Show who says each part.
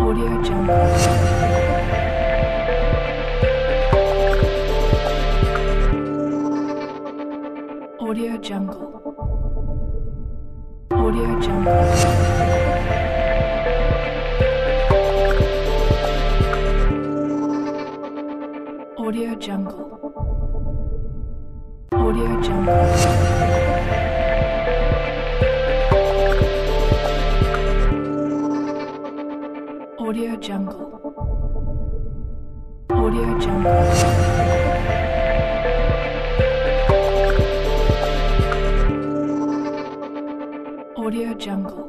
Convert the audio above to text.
Speaker 1: Audio Jungle. Audio Jungle. Audio Jungle. Audio Jungle. Audio Jungle. Audio Jungle. Audio Jungle. Audio Jungle.